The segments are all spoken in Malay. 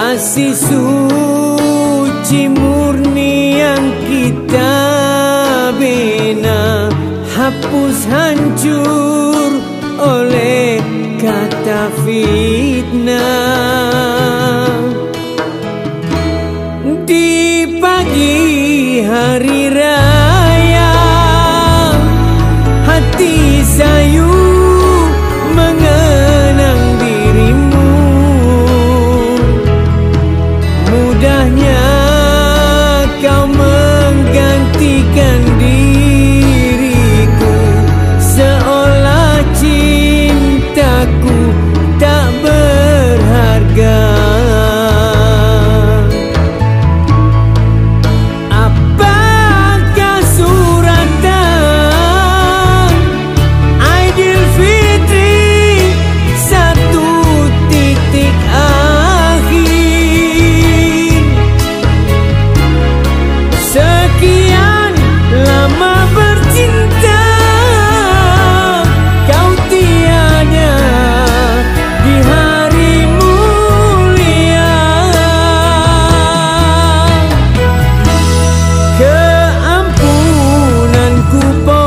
kasih suci murni yang kita bina hapus hancur oleh kata fitnah. Di pagi hari raya hati sayu mengenang dirimu. Mudahnya kau menggantikan diriku, seolah cintaku tak berharga. Apakah suratan Aidilfitri satu titik akhir? Sekian lama bercinta, kau tiada di hari mulia. Keampunanku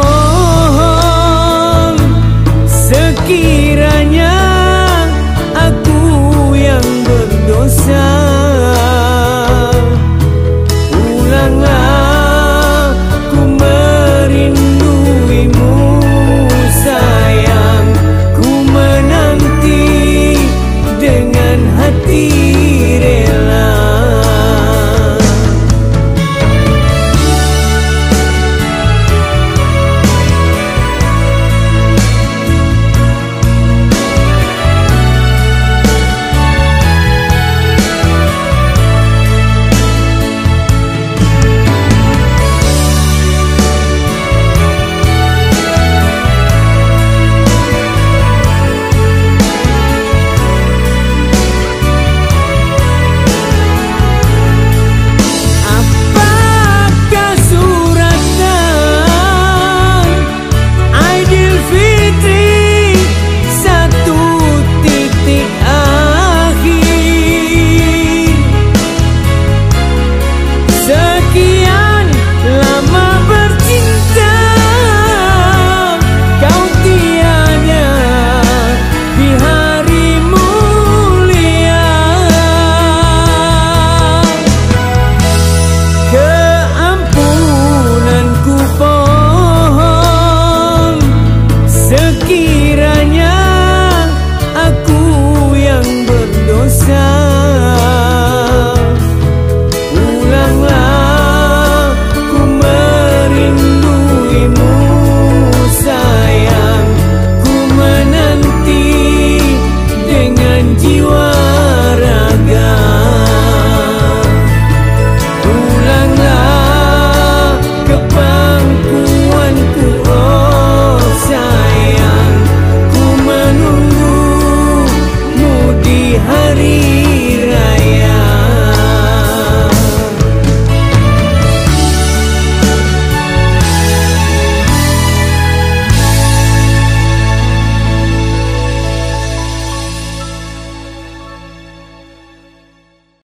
pohon, sekiranya aku yang berdosa. Ulanglah ku merinduimu sayang, ku menanti dengan hati rela. Apakah suratan Aidilfitri satu titik akhir? Sekian lama bercinta, kau tiada di hari mulia. Keampunanku pohon, sekiranya aku yang berdosa. Ulanglah ku merinduimu sayang, ku menanti dengan jiwa raga. Ulanglah ke pangkuanku oh sayang, ku menunggumu di hari